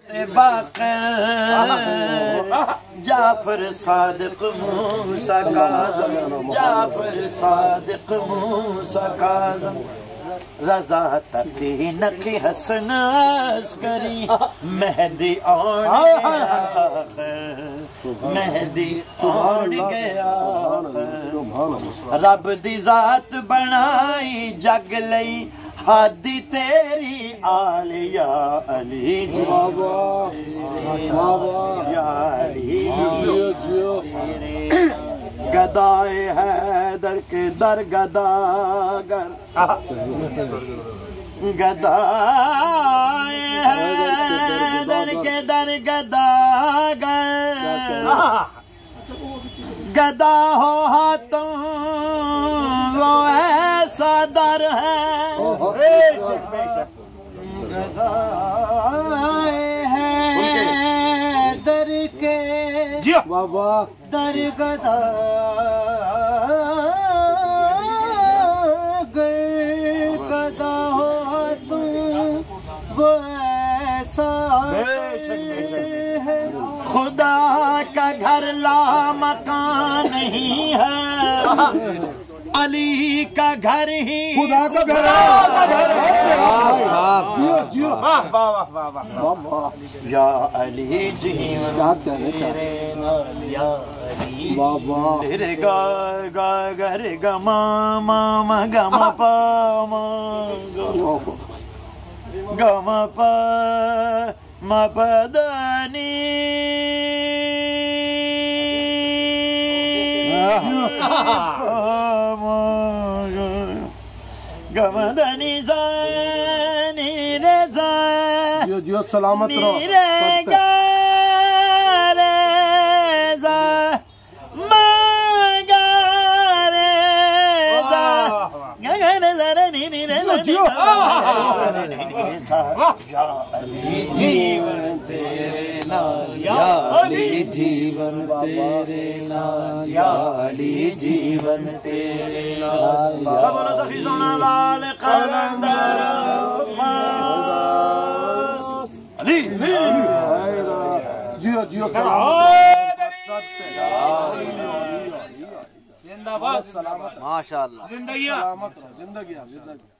जाफर सादिक मूसा काज़म, जाफर सादिक मूसा काज़म, रज़ा तकी नकी हसन अस्करी, मेहदी आउण गया, मेहदी आउण गया। रब दी जात बनाई जग लई, हादी तेरी आल या अली जी, या अली जी। गदाए हैदर के दर गदागर, गदाए हैदर के दर गदागर, गदा हो हाथों वो ऐसा दर है, गदाए हैदर के बाबा दर गदा, गदा हो तुम वो ऐसा है। खुदा का घर ला मकान नहीं है, अली का घर ही खुदा का घर है। या अली जी तेरे गा गा गर गमा मा गमा पा गमा पा मा पदनी गमदनी नी रे जा जियो सलामत रहो रे गा रे जा मा रे जा गा रे जा नी नी रे जियो जीवन तेरे नाल, या अली जीवन तेरे नाल, या अली जीवन तेरे नाल। बोलो सखी सोना लाल कलंदर अली जियो जियो जिंदाबाद, सलामत, माशाअल्लाह, जिंदगी जिंदगी।